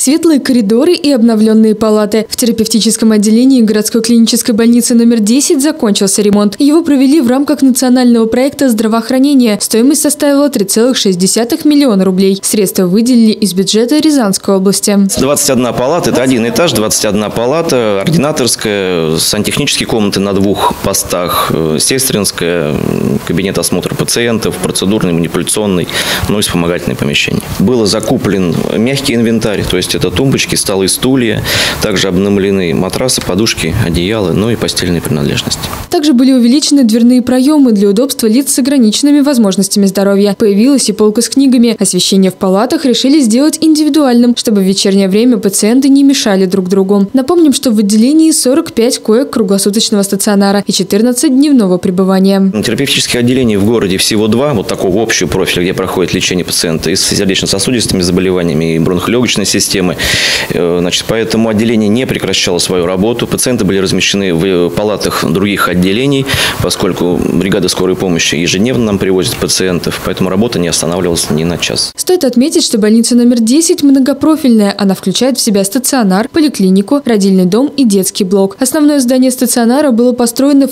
Светлые коридоры и обновленные палаты. В терапевтическом отделении городской клинической больницы номер 10 закончился ремонт. Его провели в рамках национального проекта здравоохранения. Стоимость составила 3,6 миллиона рублей. Средства выделили из бюджета Рязанской области. 21 палата – это один этаж, 21 палата, ординаторская, сантехнические комнаты на 2 постах, сестринская, кабинет осмотра пациентов, процедурный, манипуляционный, ну и вспомогательные помещения. Был закуплен мягкий инвентарь, то есть это тумбочки, столы, стулья, также обновлены матрасы, подушки, одеяла, ну и постельные принадлежности. Также были увеличены дверные проемы для удобства лиц с ограниченными возможностями здоровья. Появилась и полка с книгами. Освещение в палатах решили сделать индивидуальным, чтобы в вечернее время пациенты не мешали друг другу. Напомним, что в отделении 45 коек круглосуточного стационара и 14 дневного пребывания. Терапевтических отделений в городе всего 2, вот такого общего профиля, где проходит лечение пациента и с сердечно-сосудистыми заболеваниями, и бронхолегочной системы. Поэтому отделение не прекращало свою работу. Пациенты были размещены в палатах других отделений, поскольку бригада скорой помощи ежедневно нам привозит пациентов, поэтому работа не останавливалась ни на час. Стоит отметить, что больница номер 10 многопрофильная. Она включает в себя стационар, поликлинику, родильный дом и детский блок. Основное здание стационара было построено в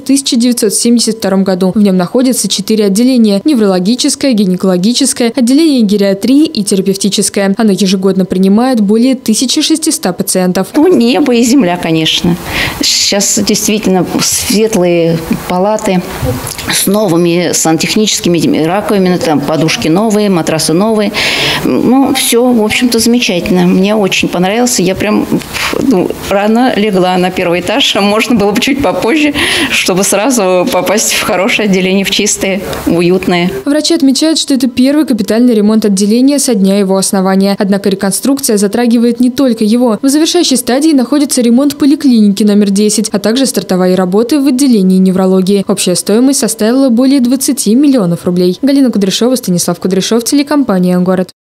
1972 году. В нем находятся 4 отделения – неврологическое, гинекологическое, отделение гериатрии и терапевтическое. Оно ежегодно принимает более 1600 пациентов. Небо и земля, конечно. Сейчас действительно светлые палаты с новыми сантехническими раковинами, там подушки новые, матрасы новые. Все, в общем-то, замечательно. Мне очень понравилось. Я прям рано легла на 1-й этаж. Можно было бы чуть попозже, чтобы сразу попасть в хорошее отделение, в чистое, уютное. Врачи отмечают, что это первый капитальный ремонт отделения со дня его основания. Однако реконструкция затрагивает не только его. В завершающей стадии находится ремонт поликлиники номер 10, а также стартовали работы в отделении неврологии. Общая стоимость составила более 20 миллионов рублей. Галина Кудряшова, Станислав Кудряшов, телекомпания «Город».